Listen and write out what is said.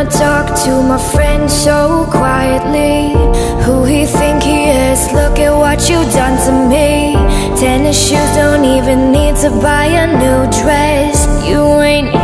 talk to my friend so quietly. Who he think he is? Look at what you done to me. Tennis shoes, don't even need to buy a new dress. You ain't